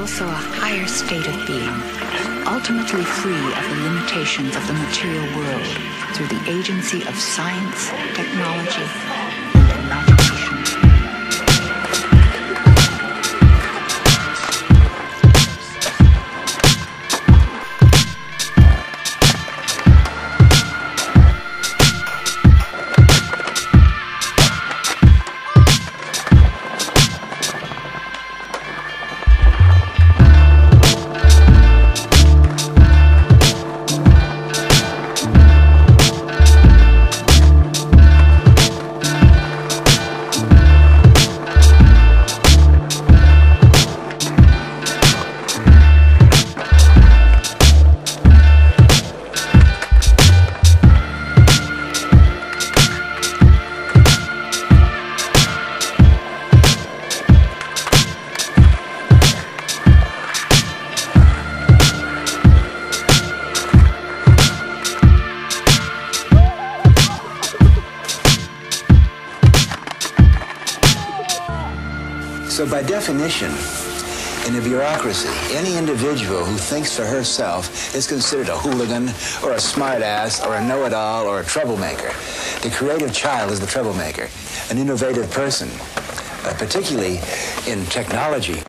also a higher state of being, ultimately free of the limitations of the material world through the agency of science, technology, and imagination. So by definition, in a bureaucracy, any individual who thinks for herself is considered a hooligan or a smartass or a know-it-all or a troublemaker. The creative child is the troublemaker, an innovative person, particularly in technology.